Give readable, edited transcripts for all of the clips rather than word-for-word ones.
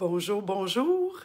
Bonjour, bonjour.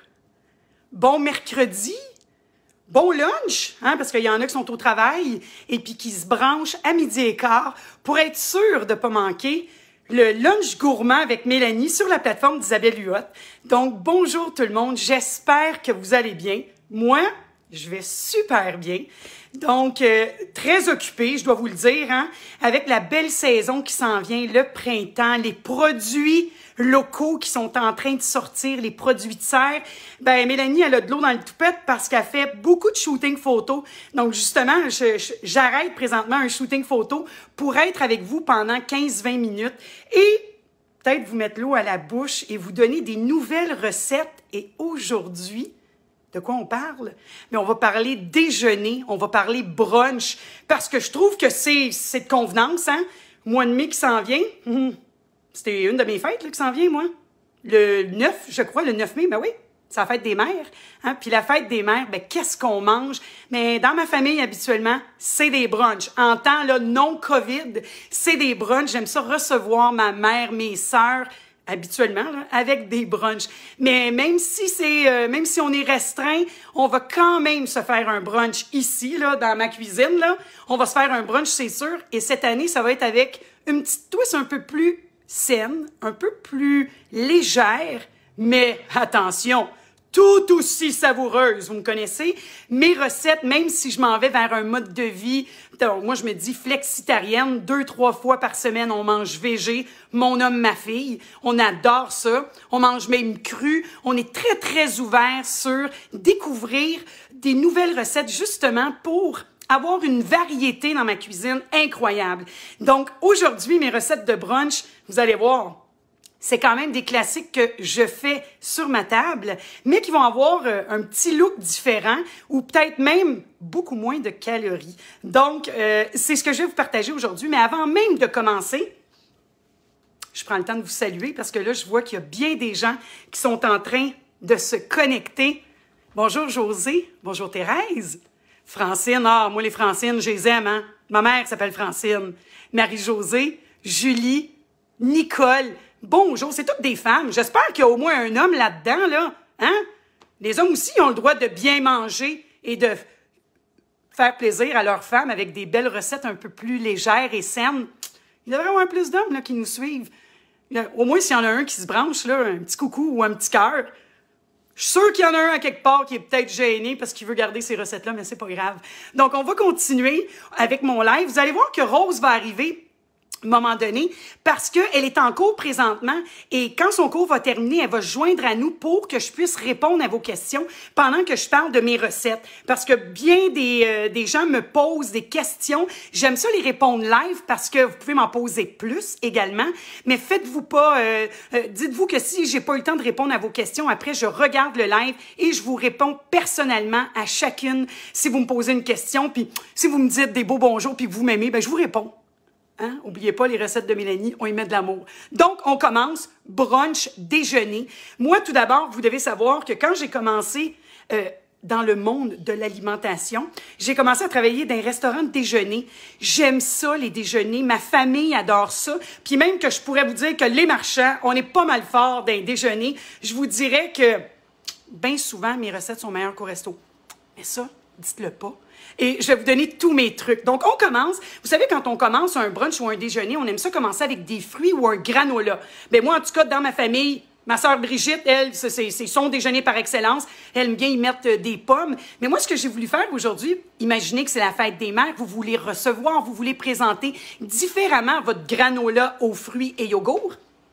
Bon mercredi. Bon lunch, hein, parce qu'il y en a qui sont au travail et puis qui se branchent à 12h15 pour être sûr de ne pas manquer le lunch gourmand avec Mélanie sur la plateforme d'Isabelle Huot. Donc, bonjour tout le monde. J'espère que vous allez bien. Moi, je vais super bien. Donc, très occupée, je dois vous le dire, hein, avec la belle saison qui s'en vient, le printemps, les produits locaux qui sont en train de sortir, les produits de serre. Ben, Mélanie, elle a de l'eau dans le toupette parce qu'elle fait beaucoup de shooting photo. Donc, justement, j'arrête présentement un shooting photo pour être avec vous pendant 15-20 minutes et peut-être vous mettre l'eau à la bouche et vous donner des nouvelles recettes. Et aujourd'hui, de quoi on parle? Mais on va parler déjeuner, on va parler brunch, parce que je trouve que c'est de convenance, hein? Mois de mai qui s'en vient. C'était une de mes fêtes là, qui s'en vient, moi. Le 9, je crois, le 9 mai, ben oui, c'est la fête des mères. Hein? Puis la fête des mères, ben qu'est-ce qu'on mange? Mais dans ma famille, habituellement, c'est des brunchs. En temps là, non-COVID, c'est des brunchs. J'aime ça recevoir ma mère, mes sœurs, habituellement, là, avec des brunchs. Mais même si on est restreint, on va quand même se faire un brunch ici, là, dans ma cuisine, là. On va se faire un brunch, c'est sûr. Et cette année, ça va être avec une petite twist un peu plus saine, un peu plus légère, mais attention, tout aussi savoureuse, vous me connaissez. Mes recettes, même si je m'en vais vers un mode de vie, donc moi je me dis flexitarienne, 2-3 fois par semaine, on mange végé, mon homme, ma fille, on adore ça, on mange même cru, on est très, très ouvert sur découvrir des nouvelles recettes justement pour avoir une variété dans ma cuisine incroyable. Donc, aujourd'hui, mes recettes de brunch, vous allez voir, c'est quand même des classiques que je fais sur ma table, mais qui vont avoir un petit look différent ou peut-être même beaucoup moins de calories. Donc, c'est ce que je vais vous partager aujourd'hui. Mais avant même de commencer, je prends le temps de vous saluer parce que là, je vois qu'il y a bien des gens qui sont en train de se connecter. Bonjour José, bonjour Thérèse. Francine, moi les Francines, je les aime, hein? Ma mère s'appelle Francine. Marie-Josée, Julie, Nicole. Bonjour, c'est toutes des femmes. J'espère qu'il y a au moins un homme là-dedans, là. Hein? Les hommes aussi ont le droit de bien manger et de faire plaisir à leurs femmes avec des belles recettes un peu plus légères et saines. Il devrait y avoir plus d'hommes là, qui nous suivent. Au moins, s'il y en a un qui se branche, là, un petit coucou ou un petit cœur. Je suis sûre qu'il y en a un à quelque part qui est peut-être gêné parce qu'il veut garder ces recettes-là, mais c'est pas grave. Donc, on va continuer avec mon live. Vous allez voir que Rose va arriver à un moment donné, parce qu'elle est en cours présentement et quand son cours va terminer, elle va se joindre à nous pour que je puisse répondre à vos questions pendant que je parle de mes recettes. Parce que bien des gens me posent des questions. J'aime ça les répondre live parce que vous pouvez m'en poser plus également. Mais faites-vous pas, dites-vous que si j'ai pas eu le temps de répondre à vos questions, après je regarde le live et je vous réponds personnellement à chacune. Si vous me posez une question, puis si vous me dites des beaux bonjours puis que vous m'aimez, ben je vous réponds. Hein? Oubliez pas les recettes de Mélanie, on y met de l'amour. Donc, on commence brunch, déjeuner. Moi, tout d'abord, vous devez savoir que quand j'ai commencé dans le monde de l'alimentation, j'ai commencé à travailler dans un restaurant de déjeuner. J'aime ça, les déjeuners. Ma famille adore ça. Puis même que je pourrais vous dire que les marchands, on est pas mal fort dans les déjeuners. Je vous dirais que bien souvent, mes recettes sont meilleures qu'au resto. Mais ça, dites-le pas. Et je vais vous donner tous mes trucs. Donc, on commence. Vous savez, quand on commence un brunch ou un déjeuner, on aime ça commencer avec des fruits ou un granola. Ben moi, en tout cas, dans ma famille, ma sœur Brigitte, elle, c'est son déjeuner par excellence. Elle aime bien y mettre des pommes. Mais moi, ce que j'ai voulu faire aujourd'hui, imaginez que c'est la fête des mères, vous voulez recevoir, vous voulez présenter différemment votre granola aux fruits et yogourt.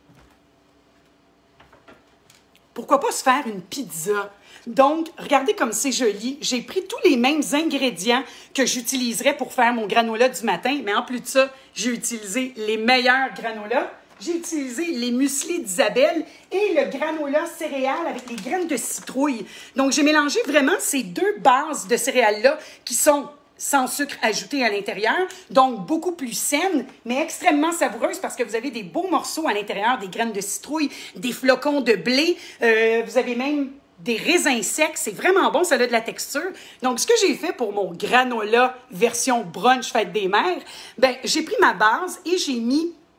Pourquoi pas se faire une pizza? Donc, regardez comme c'est joli. J'ai pris tous les mêmes ingrédients que j'utiliserais pour faire mon granola du matin. Mais en plus de ça, j'ai utilisé les meilleurs granolas. J'ai utilisé les muesli d'Isabelle et le granola céréales avec les graines de citrouille. Donc, j'ai mélangé vraiment ces deux bases de céréales-là qui sont sans sucre ajouté à l'intérieur, donc beaucoup plus saines, mais extrêmement savoureuses parce que vous avez des beaux morceaux à l'intérieur, des graines de citrouille, des flocons de blé, vous avez même des raisins secs, c'est vraiment bon, ça a de la texture. Donc, ce que j'ai fait pour mon granola version brunch fête des mères, ben j'ai pris ma base et j'ai mis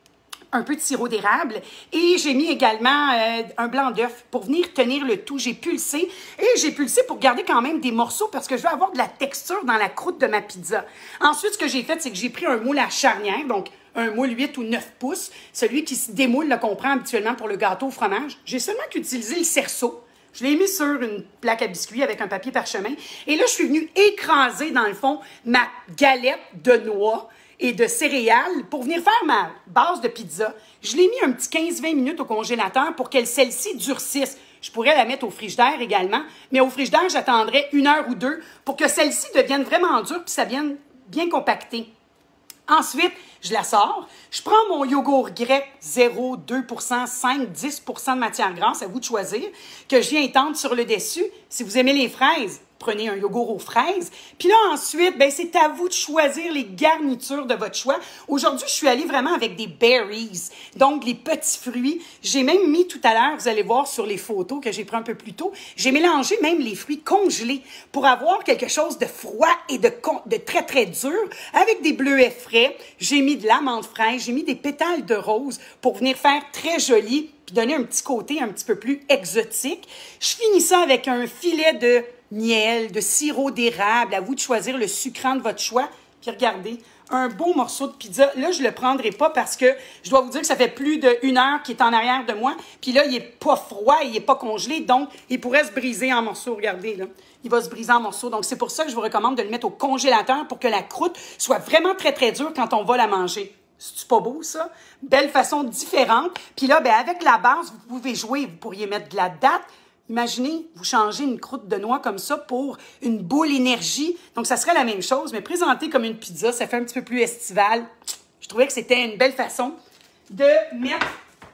un peu de sirop d'érable et j'ai mis également un blanc d'œuf pour venir tenir le tout. J'ai pulsé et j'ai pulsé pour garder quand même des morceaux parce que je veux avoir de la texture dans la croûte de ma pizza. Ensuite, ce que j'ai fait, c'est que j'ai pris un moule à charnière, donc un moule 8 ou 9 pouces, celui qui se démoule, là, qu'on prend habituellement pour le gâteau au fromage. J'ai seulement qu'utilisé le cerceau. Je l'ai mis sur une plaque à biscuits avec un papier parchemin. Et là, je suis venue écraser, dans le fond, ma galette de noix et de céréales pour venir faire ma base de pizza. Je l'ai mis un petit 15-20 minutes au congélateur pour qu'elle, celle-ci, durcisse. Je pourrais la mettre au frigidaire également, mais au frigidaire, j'attendrai 1 heure ou 2 pour que celle-ci devienne vraiment dure puis ça vienne bien compacté. Ensuite, je la sors. Je prends mon yogourt grec 0, 2%, 5, 10% de matière grasse, à vous de choisir, que je viens étendre sur le dessus. Si vous aimez les fraises, prenez un yogourt aux fraises. Puis là, ensuite, ben, c'est à vous de choisir les garnitures de votre choix. Aujourd'hui, je suis allée vraiment avec des berries, donc les petits fruits. J'ai même mis tout à l'heure, vous allez voir sur les photos que j'ai pris un peu plus tôt, j'ai mélangé même les fruits congelés pour avoir quelque chose de froid et de très, très dur avec des bleuets frais. J'ai mis de l'amande fraîche, j'ai mis des pétales de rose pour venir faire très joli puis donner un petit côté un petit peu plus exotique. Je finis ça avec un filet de miel, de sirop d'érable, à vous de choisir le sucrant de votre choix. Puis regardez, un beau morceau de pizza. Là, je ne le prendrai pas parce que je dois vous dire que ça fait plus d'1 heure qu'il est en arrière de moi. Puis là, il n'est pas froid, il n'est pas congelé, donc il pourrait se briser en morceaux. Regardez, là, il va se briser en morceaux. Donc, c'est pour ça que je vous recommande de le mettre au congélateur pour que la croûte soit vraiment très, très dure quand on va la manger. C'est pas beau, ça? Belle façon différente. Puis là, ben, avec la base, vous pouvez jouer. Vous pourriez mettre de la date. Imaginez, vous changez une croûte de noix comme ça pour une boule énergie. Donc, ça serait la même chose, mais présenté comme une pizza, ça fait un petit peu plus estival. Je trouvais que c'était une belle façon de mettre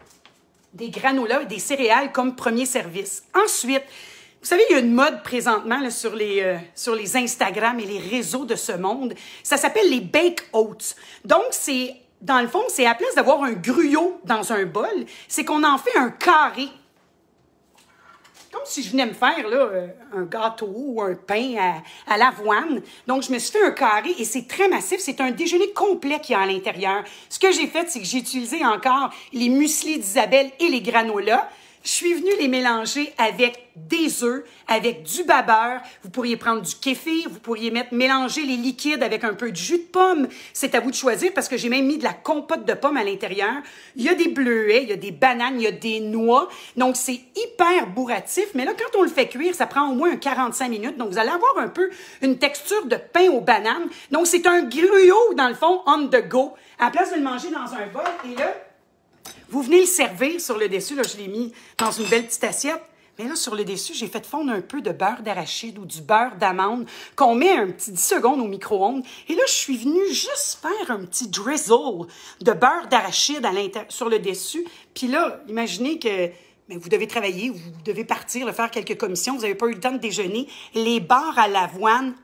des granolas et des céréales comme premier service. Ensuite, vous savez, il y a une mode présentement là, sur les Instagram et les réseaux de ce monde. Ça s'appelle les bake oats. Donc, dans le fond, c'est à la place d'avoir un gruyot dans un bol, c'est qu'on en fait un carré. Comme si je venais me faire là, un gâteau ou un pain à l'avoine. Donc, je me suis fait un carré et c'est très massif. C'est un déjeuner complet qu'il y a à l'intérieur. Ce que j'ai fait, c'est que j'ai utilisé encore les muesli d'Isabelle et les granolas. Je suis venue les mélanger avec des œufs, avec du babeur. Vous pourriez prendre du kéfir, vous pourriez mélanger les liquides avec un peu de jus de pomme. C'est à vous de choisir parce que j'ai même mis de la compote de pommes à l'intérieur. Il y a des bleuets, il y a des bananes, il y a des noix. Donc, c'est hyper bourratif. Mais là, quand on le fait cuire, ça prend au moins 45 minutes. Donc, vous allez avoir un peu une texture de pain aux bananes. Donc, c'est un gruyot, dans le fond, on the go. À la place de le manger dans un bol, et là, vous venez le servir sur le dessus. Là, je l'ai mis dans une belle petite assiette. Mais là, sur le dessus, j'ai fait fondre un peu de beurre d'arachide ou du beurre d'amande qu'on met un petit 10 secondes au micro-ondes. Et là, je suis venue juste faire un petit drizzle de beurre d'arachide sur le dessus. Puis là, imaginez que vous devez travailler, vous devez partir, faire quelques commissions, vous n'avez pas eu le temps de déjeuner. Les barres à l'avoine,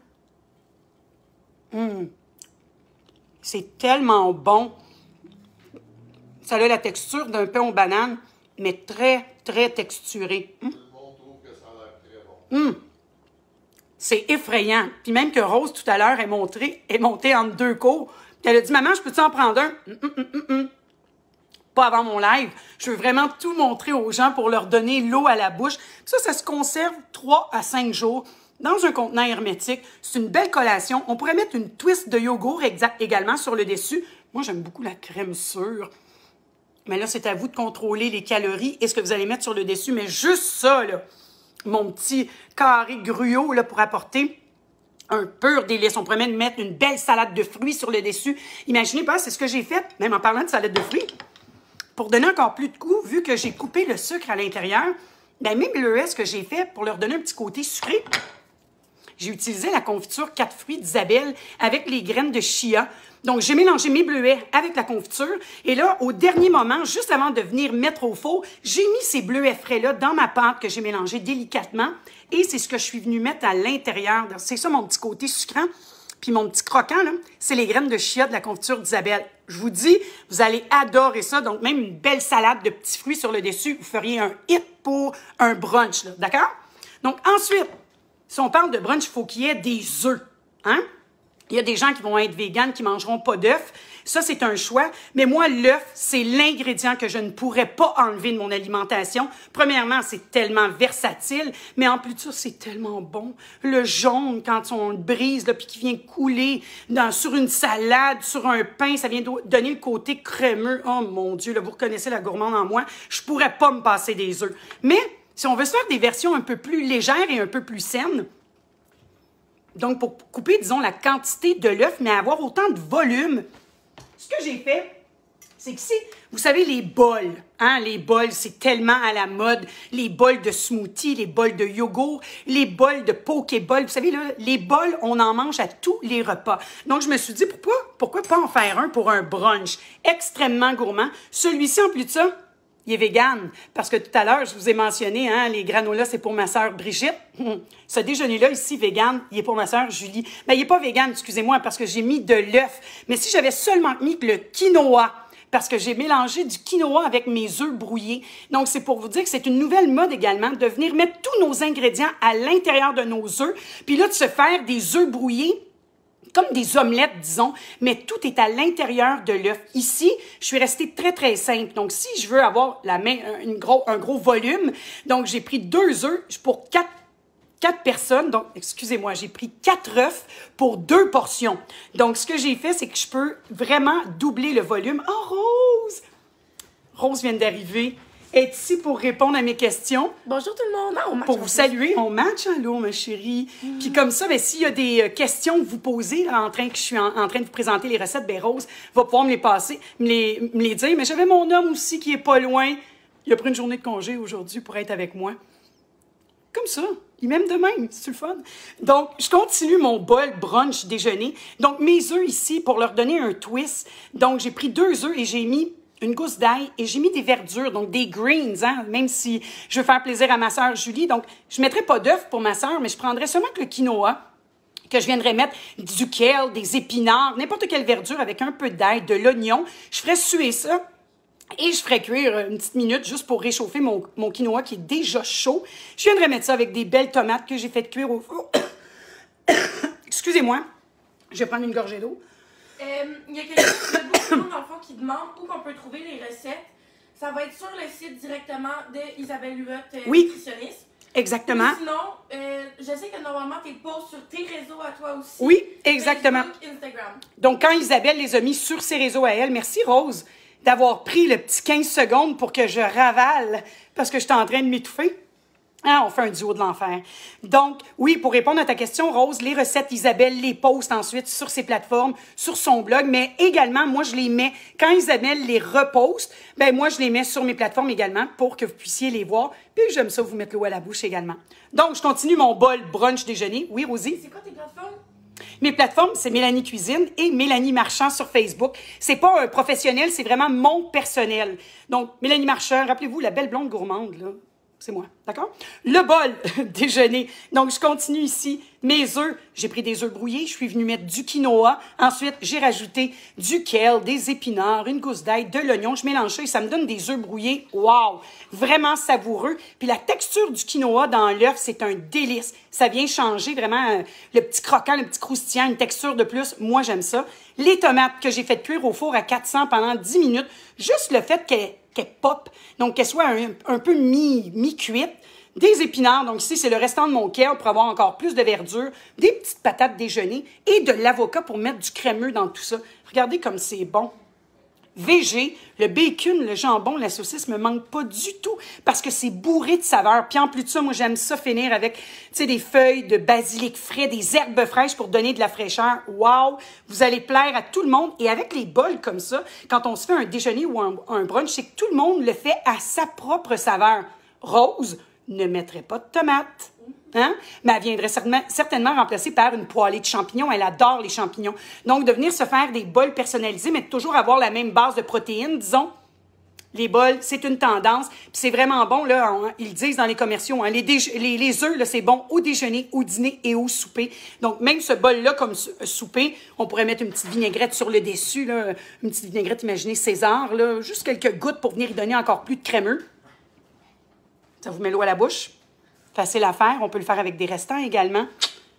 c'est tellement bon. Ça a la texture d'un pain aux bananes, mais très, très texturé. Tout le monde trouve que ça a l'air très bon. C'est effrayant. Puis même que Rose, tout à l'heure, est montée entre deux cours. Elle a dit, maman, je peux-tu en prendre un? Pas avant mon live. Je veux vraiment tout montrer aux gens pour leur donner l'eau à la bouche. Ça se conserve 3 à 5 jours dans un contenant hermétique. C'est une belle collation. On pourrait mettre une twist de yogourt également sur le dessus. Moi, j'aime beaucoup la crème sûre. Mais là, c'est à vous de contrôler les calories et ce que vous allez mettre sur le dessus. Mais juste ça, là, mon petit carré gruyot là, pour apporter un pur délice. On pourrait même mettre une belle salade de fruits sur le dessus. Imaginez pas, c'est ce que j'ai fait, même en parlant de salade de fruits. Pour donner encore plus de goût, vu que j'ai coupé le sucre à l'intérieur, ben mes bleuets, ce que j'ai fait pour leur donner un petit côté sucré, j'ai utilisé la confiture 4 fruits d'Isabelle avec les graines de chia. Donc, j'ai mélangé mes bleuets avec la confiture. Et là, au dernier moment, juste avant de venir mettre au four, j'ai mis ces bleuets frais-là dans ma pâte que j'ai mélangée délicatement. Et c'est ce que je suis venue mettre à l'intérieur. C'est ça mon petit côté sucrant. Puis mon petit croquant, là, c'est les graines de chia de la confiture d'Isabelle. Je vous dis, vous allez adorer ça. Donc, même une belle salade de petits fruits sur le dessus, vous feriez un hit pour un brunch, là. D'accord? Donc, ensuite, si on parle de brunch, il faut qu'il y ait des œufs. Hein? Il y a des gens qui vont être véganes, qui mangeront pas d'œufs. Ça, c'est un choix. Mais moi, l'œuf, c'est l'ingrédient que je ne pourrais pas enlever de mon alimentation. Premièrement, c'est tellement versatile, mais en plus de ça, c'est tellement bon. Le jaune, quand on le brise, là, puis qui vient couler sur une salade, sur un pain, ça vient donner le côté crémeux. Oh mon Dieu, là, vous reconnaissez la gourmande en moi. Je pourrais pas me passer des œufs. Mais si on veut se faire des versions un peu plus légères et un peu plus saines, donc, pour couper, disons, la quantité de l'œuf, mais avoir autant de volume, ce que j'ai fait, c'est que si, vous savez, les bols, hein, les bols, c'est tellement à la mode, les bols de smoothie, les bols de yogourt, les bols de pokéball, vous savez, là, les bols, on en mange à tous les repas. Donc, je me suis dit, pourquoi pas en faire un pour un brunch extrêmement gourmand? Celui-ci, en plus de ça, il est vegan, parce que tout à l'heure, je vous ai mentionné, hein, les granolas, c'est pour ma sœur Brigitte. Ce déjeuner-là, ici, vegan, il est pour ma sœur Julie. Mais il n'est pas vegan, excusez-moi, parce que j'ai mis de l'œuf. Mais si j'avais seulement mis le quinoa, parce que j'ai mélangé du quinoa avec mes œufs brouillés. Donc, c'est pour vous dire que c'est une nouvelle mode également, de venir mettre tous nos ingrédients à l'intérieur de nos œufs, puis là, de se faire des œufs brouillés, comme des omelettes, disons, mais tout est à l'intérieur de l'œuf. Ici, je suis restée très, très simple. Donc, si je veux avoir un gros volume, donc j'ai pris 2 œufs pour 4 personnes. Donc, excusez-moi, j'ai pris 4 œufs pour 2 portions. Donc, ce que j'ai fait, c'est que je peux vraiment doubler le volume. Oh, Rose! Rose vient d'arriver. Est ici pour répondre à mes questions. Bonjour tout le monde. Ah, on match pour vous saluer. On match, allô, ma chérie. Puis comme ça, ben, s'il y a des questions que vous posez, là, que je suis en train de vous présenter les recettes, ben, Rose va pouvoir me les passer, me les dire. Mais j'avais mon homme aussi qui est pas loin. Il a pris une journée de congé aujourd'hui pour être avec moi. Comme ça. Il m'aime de même. C'est le fun. Donc, je continue mon bol brunch déjeuner. Donc, mes œufs ici, pour leur donner un twist. Donc, j'ai pris 2 œufs et j'ai mis une gousse d'ail et j'ai mis des verdures, donc des greens, hein, même si je veux faire plaisir à ma sœur Julie. Donc, je ne mettrai pas d'œufs pour ma sœur, mais je prendrai seulement que le quinoa, que je viendrai mettre du kale, des épinards, n'importe quelle verdure avec un peu d'ail, de l'oignon. Je ferai suer ça et je ferai cuire une petite minute juste pour réchauffer mon quinoa qui est déjà chaud. Je viendrai mettre ça avec des belles tomates que j'ai fait cuire au four. Excusez-moi, je vais prendre une gorgée d'eau. Il y a quelqu'un beaucoup de monde dans le fond qui demande où on peut trouver les recettes. Ça va être sur le site directement d'Isabelle Huot, nutritionniste. Exactement. Ou sinon, je sais que normalement, tu postes sur tes réseaux à toi aussi. Oui, exactement. Facebook, Instagram. Donc, quand Isabelle les a mis sur ses réseaux à elle, merci Rose d'avoir pris le petit 15 secondes pour que je ravale parce que j'étais en train de m'étouffer. Ah, on fait un duo de l'enfer. Donc, oui, pour répondre à ta question, Rose, les recettes, Isabelle les poste ensuite sur ses plateformes, sur son blog, mais également, moi, je les mets, quand Isabelle les reposte, ben moi, je les mets sur mes plateformes également pour que vous puissiez les voir. Puis, j'aime ça vous mettre l'eau à la bouche également. Donc, je continue mon bol brunch déjeuner. Oui, Rosie? C'est quoi tes plateformes? Mes plateformes, c'est Mélanie Cuisine et Mélanie Marchand sur Facebook. C'est pas un professionnel, c'est vraiment mon personnel. Donc, Mélanie Marchand, rappelez-vous, la belle blonde gourmande, là. C'est moi, d'accord? Le bol déjeuner. Donc, je continue ici. Mes œufs, j'ai pris des œufs brouillés. Je suis venue mettre du quinoa. Ensuite, j'ai rajouté du kale, des épinards, une gousse d'ail, de l'oignon. Je mélange ça et ça me donne des œufs brouillés. Wow! Vraiment savoureux. Puis la texture du quinoa dans l'œuf, c'est un délice. Ça vient changer vraiment le petit croquant, le petit croustillant, une texture de plus. Moi, j'aime ça. Les tomates que j'ai fait cuire au four à 400 pendant 10 minutes. Juste le fait qu'elle pop, donc qu'elle soit un peu mi-cuite. Des épinards, donc ici, c'est le restant de mon kale pour avoir encore plus de verdure. Des petites patates déjeuner et de l'avocat pour mettre du crémeux dans tout ça. Regardez comme c'est bon. Végé, le bacon, le jambon, la saucisse me manque pas du tout parce que c'est bourré de saveurs. Puis en plus de ça, moi, j'aime ça finir avec, tu sais, des feuilles de basilic frais, des herbes fraîches pour donner de la fraîcheur. Wow! Vous allez plaire à tout le monde. Et avec les bols comme ça, quand on se fait un déjeuner ou un brunch, c'est que tout le monde le fait à sa propre saveur. Rose ne mettrait pas de tomates. Hein? Mais elle viendrait certainement remplacée par une poêlée de champignons. Elle adore les champignons. Donc, de venir se faire des bols personnalisés, mais de toujours avoir la même base de protéines, disons. Les bols, c'est une tendance. Puis c'est vraiment bon, là, hein, ils le disent dans les commerciaux. Hein, les œufs, là, c'est bon au déjeuner, au dîner et au souper. Donc, même ce bol-là, comme souper, on pourrait mettre une petite vinaigrette sur le dessus, là, une petite vinaigrette, imaginez, César, là, juste quelques gouttes pour venir y donner encore plus de crémeux. Ça vous met l'eau à la bouche. Facile à faire. On peut le faire avec des restants également.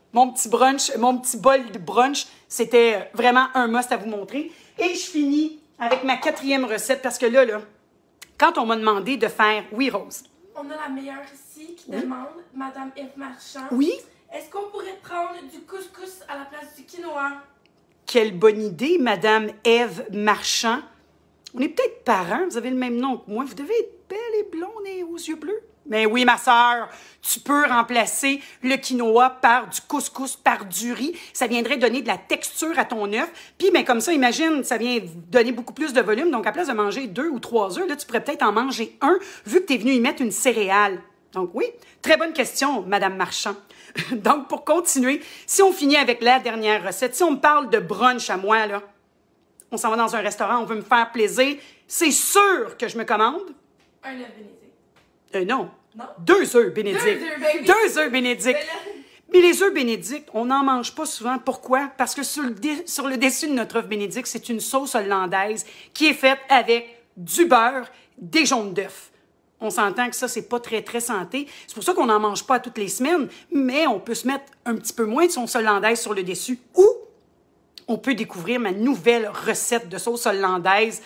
mon petit brunch, mon petit bol de brunch. C'était vraiment un must à vous montrer. Et je finis avec ma 4e recette parce que là, quand on m'a demandé de faire... Oui, Rose. On a la meilleure ici qui demande, Madame Eve Marchand. Oui? Est-ce qu'on pourrait prendre du couscous à la place du quinoa? Quelle bonne idée, Madame Eve Marchand. On est peut-être parents, vous avez le même nom que moi. Vous devez être belle et blonde et aux yeux bleus. Mais oui, ma sœur, tu peux remplacer le quinoa par du couscous, par du riz. Ça viendrait donner de la texture à ton œuf. Puis, ben, comme ça, imagine, ça vient donner beaucoup plus de volume. Donc, à place de manger 2 ou 3 œufs, là, tu pourrais peut-être en manger un, vu que tu es venu y mettre une céréale. Donc, oui, très bonne question, Madame Marchand. Donc, pour continuer, si on finit avec la dernière recette, si on me parle de brunch à moi, là, on s'en va dans un restaurant, on veut me faire plaisir, c'est sûr que je me commande. Un œuf bénédicte. Non. Non? 2 œufs bénédicts. 2 œufs, baby. 2 œufs bénédicts. Mais les œufs bénédicts, on n'en mange pas souvent. Pourquoi? Parce que sur le dessus de notre œuf bénédicte, c'est une sauce hollandaise qui est faite avec du beurre, des jaunes d'œufs. On s'entend que ça, c'est pas très, très santé. C'est pour ça qu'on n'en mange pas toutes les semaines, mais on peut se mettre un petit peu moins de sauce hollandaise sur le dessus. Ou on peut découvrir ma nouvelle recette de sauce hollandaise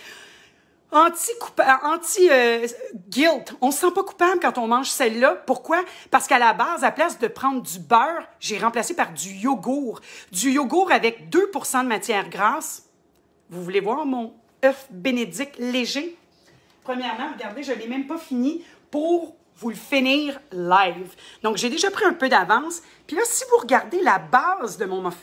anti-guilt. On ne se sent pas coupable quand on mange celle-là. Pourquoi? Parce qu'à la base, à place de prendre du beurre, j'ai remplacé par du yogourt. Du yogourt avec 2 % de matière grasse. Vous voulez voir mon œuf bénédicte léger? Premièrement, regardez, je ne l'ai même pas fini pour vous le finir live. Donc, j'ai déjà pris un peu d'avance. Puis là, si vous regardez la base de mon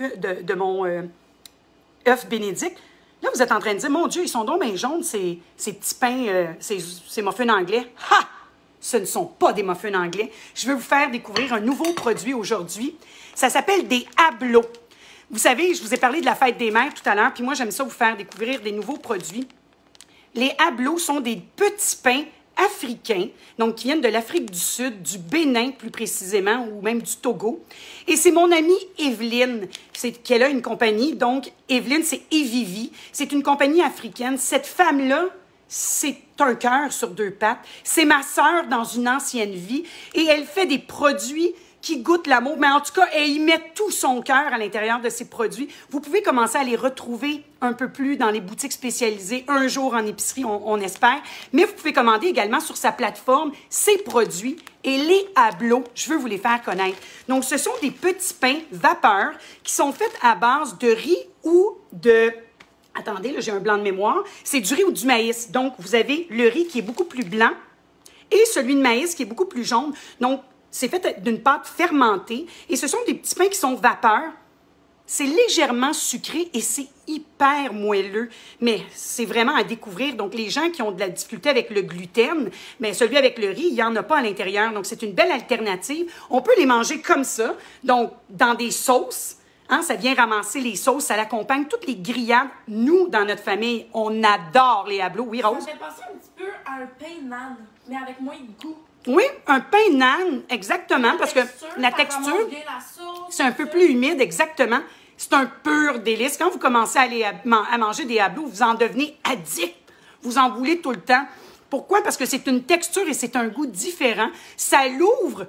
œuf bénédicte, là, vous êtes en train de dire, mon Dieu, ils sont donc bien jaunes, ces petits pains, ces muffins anglais. Ha! Ce ne sont pas des muffins anglais. Je veux vous faire découvrir un nouveau produit aujourd'hui. Ça s'appelle des hablots. Vous savez, je vous ai parlé de la fête des mères tout à l'heure, puis moi, j'aime ça vous faire découvrir des nouveaux produits. Les hablots sont des petits pains africains, donc qui viennent de l'Afrique du Sud, du Bénin plus précisément, ou même du Togo. Et c'est mon amie Evelyne, qu'elle a une compagnie, donc Evelyne, c'est Evivi, c'est une compagnie africaine. Cette femme-là, c'est un cœur sur 2 pattes. C'est ma sœur dans une ancienne vie, et elle fait des produits qui goûtent l'amour, mais en tout cas, elle y met tout son cœur à l'intérieur de ses produits. Vous pouvez commencer à les retrouver un peu plus dans les boutiques spécialisées, un jour en épicerie, on espère. Mais vous pouvez commander également sur sa plateforme ses produits et les hablots. Je veux vous les faire connaître. Donc, ce sont des petits pains vapeur qui sont faits à base de riz ou de... Attendez, là, j'ai un blanc de mémoire. C'est du riz ou du maïs. Donc, vous avez le riz qui est beaucoup plus blanc et celui de maïs qui est beaucoup plus jaune. Donc, c'est fait d'une pâte fermentée et ce sont des petits pains qui sont vapeur. C'est légèrement sucré et c'est hyper moelleux, mais c'est vraiment à découvrir. Donc, les gens qui ont de la difficulté avec le gluten, mais celui avec le riz, il n'y en a pas à l'intérieur. Donc, c'est une belle alternative. On peut les manger comme ça, donc dans des sauces. Hein, ça vient ramasser les sauces, ça l'accompagne. Toutes les grillades, nous, dans notre famille, on adore les hablots. Oui, Rose? Ça fait penser un petit peu à un pain nan, mais avec moins de goût. Oui, un pain nan, exactement, parce que la texture, c'est un peu plus humide, exactement. C'est un pur délice. Quand vous commencez à manger des hablots, vous en devenez addict. Vous en voulez tout le temps. Pourquoi? Parce que c'est une texture et c'est un goût différent. Ça l'ouvre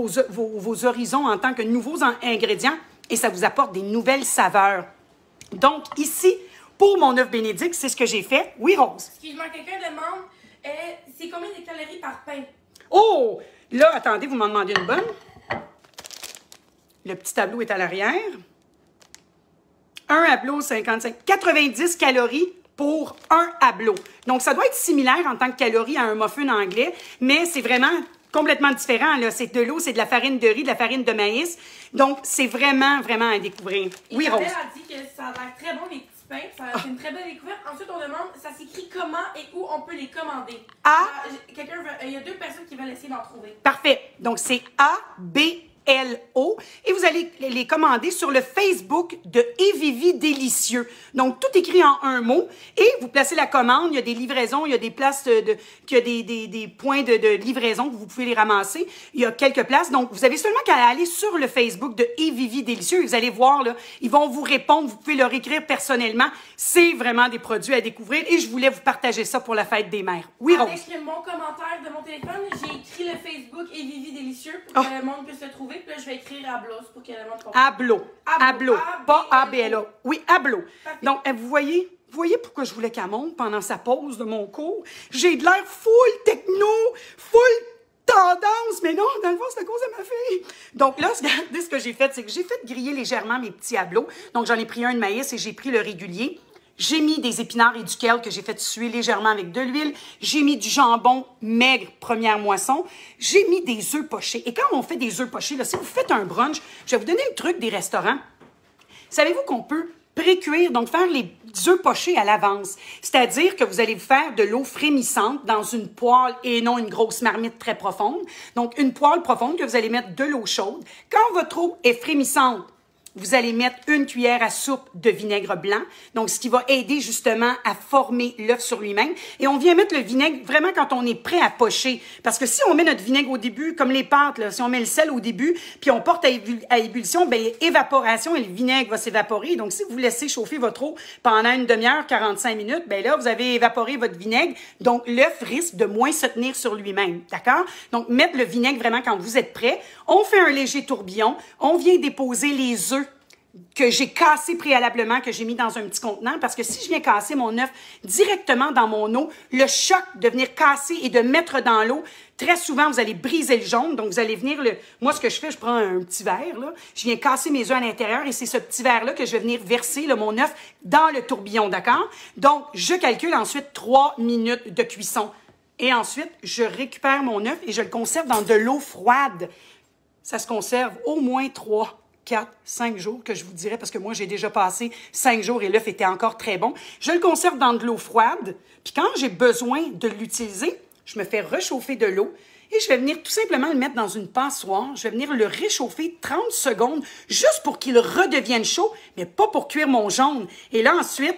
vos horizons en tant que nouveaux ingrédients et ça vous apporte des nouvelles saveurs. Donc, ici, pour mon œuf bénédicte, c'est ce que j'ai fait. Oui, Rose? Excuse-moi, quelqu'un demande, c'est combien de calories par pain? Oh! Là, attendez, vous m'en demandez une bonne. Le petit tableau est à l'arrière. Un hablot, 90 calories pour un hablot. Donc, ça doit être similaire en tant que calories à un muffin anglais, mais c'est vraiment complètement différent. C'est de l'eau, c'est de la farine de riz, de la farine de maïs. Donc, c'est vraiment, vraiment à découvrir. Oui, Rose? Isabelle a dit que ça a l'air très bon, les petits pains. C'est une très belle découverte. Ensuite, on demande, ça s'écrit comment et où on peut les commander. Il y a 2 personnes qui veulent essayer d'en trouver. Parfait. Donc, c'est A-B-L-O. Et vous allez les commander sur le Facebook de Evivi Délicieux. Donc, tout écrit en un mot. Et vous placez la commande. Il y a des livraisons, il y a des places il y a des points de livraison que vous pouvez les ramasser. Il y a quelques places. Donc, vous avez seulement qu'à aller sur le Facebook de Evivi Délicieux. Et vous allez voir, là, ils vont vous répondre. Vous pouvez leur écrire personnellement. C'est vraiment des produits à découvrir. Et je voulais vous partager ça pour la fête des mères. Oui, Rose? Avec mon commentaire de mon téléphone, j'ai écrit le Facebook Evivi Délicieux pour que le monde puisse le trouver. trouver. Puis là, je vais écrire Ablos pour que le monde comprenne. Ablo. Ablo. Pas A-B-L-A. Oui, Ablo. Parfait. Donc, vous voyez pourquoi je voulais qu'elle monte pendant sa pause de mon cours? J'ai de l'air full techno, full tendance, mais non, dans le fond, c'est à cause de ma fille. Donc là, regardez ce que j'ai fait, c'est que j'ai fait griller légèrement mes petits ablos. Donc, j'en ai pris un de maïs et j'ai pris le régulier. J'ai mis des épinards et du kale que j'ai fait suer légèrement avec de l'huile. J'ai mis du jambon maigre, première moisson. J'ai mis des œufs pochés. Et quand on fait des œufs pochés, là, si vous faites un brunch, je vais vous donner le truc des restaurants. Savez-vous qu'on peut pré-cuire, donc faire les œufs pochés à l'avance? C'est-à-dire que vous allez faire de l'eau frémissante dans une poêle et non une grosse marmite très profonde. Donc, une poêle profonde que vous allez mettre de l'eau chaude. Quand votre eau est frémissante, vous allez mettre une cuillère à soupe de vinaigre blanc, donc ce qui va aider justement à former l'œuf sur lui-même. Et on vient mettre le vinaigre vraiment quand on est prêt à pocher. Parce que si on met notre vinaigre au début, comme les pâtes, là, si on met le sel au début, puis on porte à ébullition, bien, évaporation et le vinaigre va s'évaporer. Donc, si vous laissez chauffer votre eau pendant une demi-heure, 45 minutes, bien là, vous avez évaporé votre vinaigre. Donc, l'œuf risque de moins se tenir sur lui-même. D'accord? Donc, mettre le vinaigre vraiment quand vous êtes prêt. On fait un léger tourbillon. On vient déposer les œufs que j'ai cassé préalablement, que j'ai mis dans un petit contenant, parce que si je viens casser mon œuf directement dans mon eau, le choc de venir casser et de mettre dans l'eau, très souvent, vous allez briser le jaune, donc vous allez venir Moi, ce que je fais, je prends un petit verre, là, je viens casser mes œufs à l'intérieur, et c'est ce petit verre-là que je vais venir verser, là, mon œuf, dans le tourbillon, d'accord? Donc, je calcule ensuite 3 minutes de cuisson. Et ensuite, je récupère mon œuf et je le conserve dans de l'eau froide. Ça se conserve au moins 3, 4, 5 jours, que je vous dirais, parce que moi, j'ai déjà passé 5 jours et l'œuf était encore très bon. Je le conserve dans de l'eau froide, puis quand j'ai besoin de l'utiliser, je me fais réchauffer de l'eau et je vais venir tout simplement le mettre dans une passoire. Je vais venir le réchauffer 30 secondes, juste pour qu'il redevienne chaud, mais pas pour cuire mon jaune. Et là, ensuite,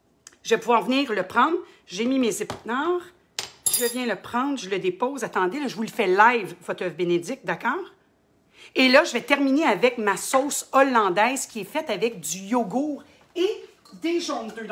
je vais pouvoir venir le prendre. J'ai mis mes épinards. Je viens le prendre, je le dépose. Attendez, là, je vous le fais live, votre œuf bénédicte, d'accord? Et là, je vais terminer avec ma sauce hollandaise qui est faite avec du yogourt et des jaunes d'œufs.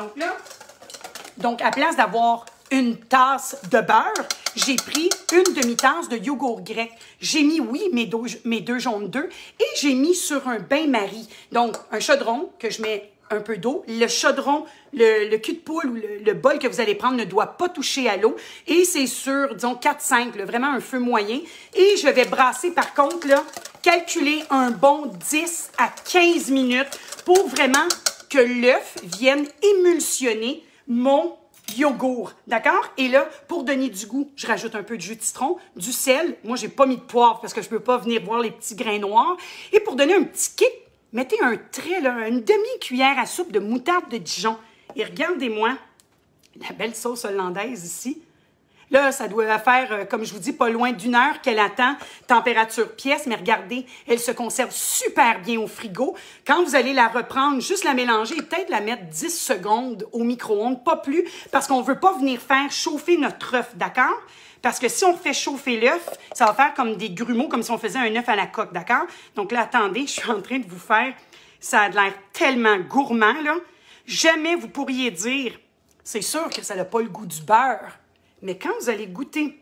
Donc, à place d'avoir une tasse de beurre, j'ai pris une demi-tasse de yogourt grec. J'ai mis, oui, mes deux jaunes d'œufs et j'ai mis sur un bain-marie. Donc, un chaudron que je mets un peu d'eau. Le chaudron, le cul de poule ou le bol que vous allez prendre ne doit pas toucher à l'eau. Et c'est sur, disons, 4-5, vraiment un feu moyen. Et je vais brasser, par contre, là, calculer un bon 10 à 15 minutes pour vraiment que l'œuf vienne émulsionner mon yogourt, d'accord? Et là, pour donner du goût, je rajoute un peu de jus de citron, du sel. Moi, j'ai pas mis de poivre parce que je peux pas venir voir les petits grains noirs. Et pour donner un petit kick, mettez un trait, là, une demi-cuillère à soupe de moutarde de Dijon. Et regardez-moi la belle sauce hollandaise ici. Là, ça doit faire, comme je vous dis, pas loin d'1 heure qu'elle attend, température pièce, mais regardez, elle se conserve super bien au frigo. Quand vous allez la reprendre, juste la mélanger et peut-être la mettre 10 secondes au micro-ondes, pas plus, parce qu'on veut pas venir faire chauffer notre œuf, d'accord? Parce que si on fait chauffer l'œuf, ça va faire comme des grumeaux, comme si on faisait un œuf à la coque, d'accord? Donc là, attendez, je suis en train de vous faire, ça a l'air tellement gourmand, là. Jamais vous pourriez dire, c'est sûr que ça n'a pas le goût du beurre. Mais quand vous allez goûter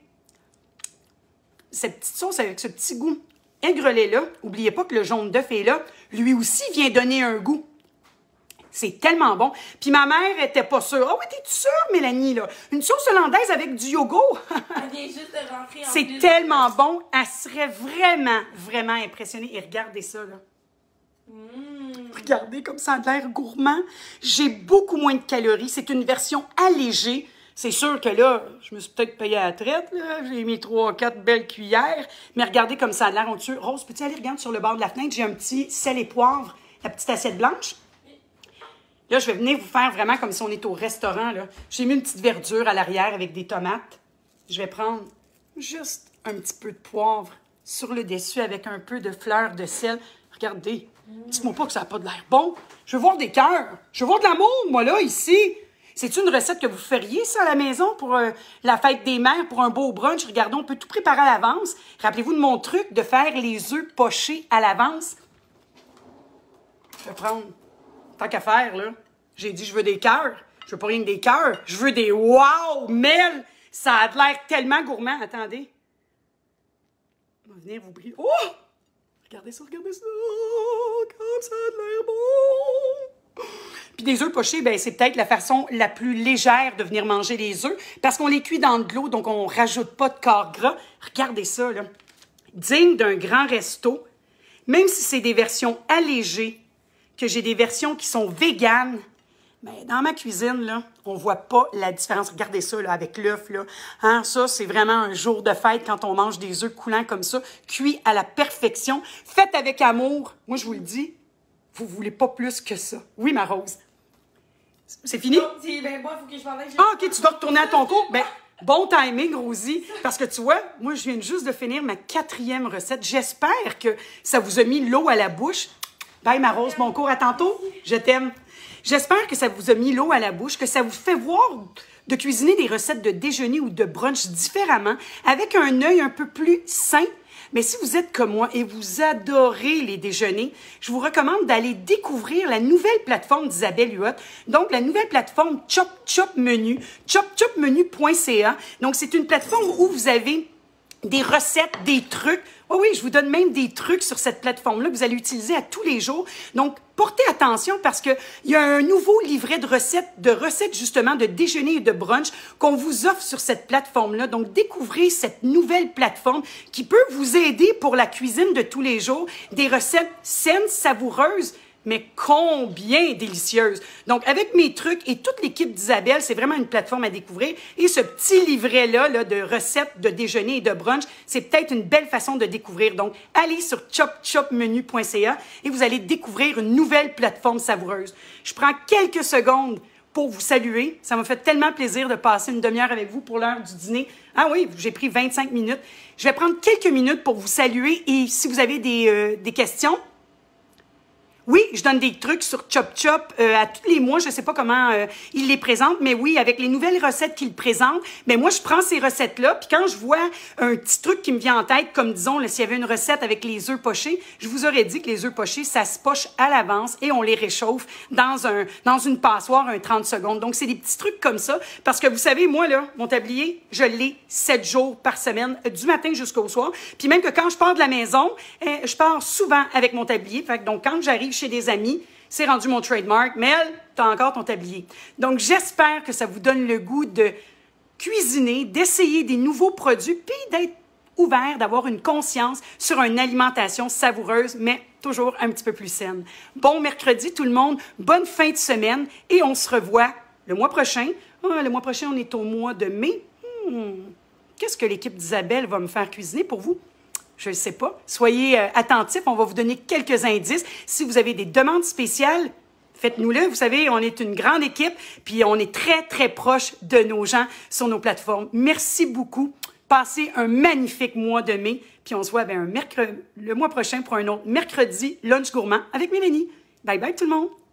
cette petite sauce avec ce petit goût aigre-lait-là, n'oubliez pas que le jaune d'œuf est là, lui aussi vient donner un goût. C'est tellement bon. Puis ma mère était pas sûre. « Ah oui, t'es-tu sûre, Mélanie, là? Une sauce hollandaise avec du yogourt? » Elle vient juste de rentrer en C'est plus. tellement bon. Elle serait vraiment, vraiment impressionnée. Et regardez ça, là. Regardez comme ça a l'air gourmand. J'ai beaucoup moins de calories. C'est une version allégée. C'est sûr que là, je me suis peut-être payée à la traite, là. J'ai mis 3 ou 4 belles cuillères. Mais regardez comme ça a l'air onctueux. Rose, peux-tu aller regarder sur le bord de la fenêtre? J'ai un petit sel et poivre, la petite assiette blanche. Là, je vais venir vous faire vraiment comme si on est au restaurant, là. J'ai mis une petite verdure à l'arrière avec des tomates. Je vais prendre juste un petit peu de poivre sur le dessus avec un peu de fleur de sel. Regardez. Dites-moi pas que ça n'a pas de l'air bon. Je veux voir des cœurs. Je veux voir de l'amour, moi, là, ici. C'est une recette que vous feriez, ça, à la maison, pour la fête des mères, pour un beau brunch? Regardez, on peut tout préparer à l'avance. Rappelez-vous de mon truc de faire les œufs pochés à l'avance. Je vais prendre, tant qu'à faire, là, j'ai dit je veux des cœurs. Je veux pas rien que des cœurs. Je veux des wow, Mel! Ça a l'air tellement gourmand. Attendez. On va venir vous briller. Oh! Regardez ça, comme ça a l'air bon. Puis des œufs pochés, ben c'est peut-être la façon la plus légère de venir manger les œufs parce qu'on les cuit dans de l'eau, donc on rajoute pas de corps gras. Regardez ça, là. Digne d'un grand resto, même si c'est des versions allégées, que j'ai des versions qui sont véganes, mais dans ma cuisine, là, on voit pas la différence. Regardez ça, là, avec l'œuf, là. Hein, ça, c'est vraiment un jour de fête quand on mange des œufs coulants comme ça, cuits à la perfection, faites avec amour. Moi, je vous le dis, vous voulez pas plus que ça. Oui, ma Rose. C'est fini? Ben, moi, il faut que je m'en aille. Ah, OK, tu dois retourner à ton cours. Ben, bon timing, Rosie, parce que tu vois, moi, je viens juste de finir ma 4e recette. J'espère que ça vous a mis l'eau à la bouche. Bye, ma Rose, bon cours, à tantôt. Je t'aime. J'espère que ça vous a mis l'eau à la bouche, que ça vous fait voir de cuisiner des recettes de déjeuner ou de brunch différemment, avec un œil un peu plus sain. Mais si vous êtes comme moi et vous adorez les déjeuners, je vous recommande d'aller découvrir la nouvelle plateforme d'Isabelle Huot. Donc, la nouvelle plateforme Chop Chop Menu, chopchopmenu.ca. Donc, c'est une plateforme où vous avez des recettes, des trucs. Oh oui, je vous donne même des trucs sur cette plateforme-là que vous allez utiliser à tous les jours. Donc, portez attention parce qu'il y a un nouveau livret de recettes justement de déjeuner et de brunch qu'on vous offre sur cette plateforme-là. Donc, découvrez cette nouvelle plateforme qui peut vous aider pour la cuisine de tous les jours. Des recettes saines, savoureuses, mais combien délicieuses. Donc, avec mes trucs et toute l'équipe d'Isabelle, c'est vraiment une plateforme à découvrir. Et ce petit livret-là là, de recettes de déjeuner et de brunch, c'est peut-être une belle façon de découvrir. Donc, allez sur chopchopmenu.ca et vous allez découvrir une nouvelle plateforme savoureuse. Je prends quelques secondes pour vous saluer. Ça m'a fait tellement plaisir de passer une demi-heure avec vous pour l'heure du dîner. Ah oui, j'ai pris 25 minutes. Je vais prendre quelques minutes pour vous saluer et si vous avez des questions, oui, je donne des trucs sur Chop Chop à tous les mois. Je ne sais pas comment il les présente, mais oui, avec les nouvelles recettes qu'il présente, mais moi, je prends ces recettes-là, puis quand je vois un petit truc qui me vient en tête, comme disons, là, s'il y avait une recette avec les œufs pochés, je vous aurais dit que les œufs pochés, ça se poche à l'avance et on les réchauffe dans une passoire, 30 secondes. Donc, c'est des petits trucs comme ça, parce que vous savez, moi, là, mon tablier, je l'ai 7 jours par semaine, du matin jusqu'au soir. Puis même que quand je pars de la maison, je pars souvent avec mon tablier. Fait que donc, quand j'arrive chez des amis, c'est rendu mon trademark. Mel, t'as encore ton tablier. Donc, j'espère que ça vous donne le goût de cuisiner, d'essayer des nouveaux produits, puis d'être ouvert, d'avoir une conscience sur une alimentation savoureuse, mais toujours un petit peu plus saine. Bon mercredi, tout le monde. Bonne fin de semaine. Et on se revoit le mois prochain. Le mois prochain, on est au mois de mai. Qu'est-ce que l'équipe d'Isabelle va me faire cuisiner pour vous? Je ne sais pas. Soyez attentifs, on va vous donner quelques indices. Si vous avez des demandes spéciales, faites-nous-le. Vous savez, on est une grande équipe, puis on est très, très proche de nos gens sur nos plateformes. Merci beaucoup. Passez un magnifique mois de mai, puis on se voit le mois prochain pour un autre mercredi lunch gourmand avec Mélanie. Bye bye tout le monde!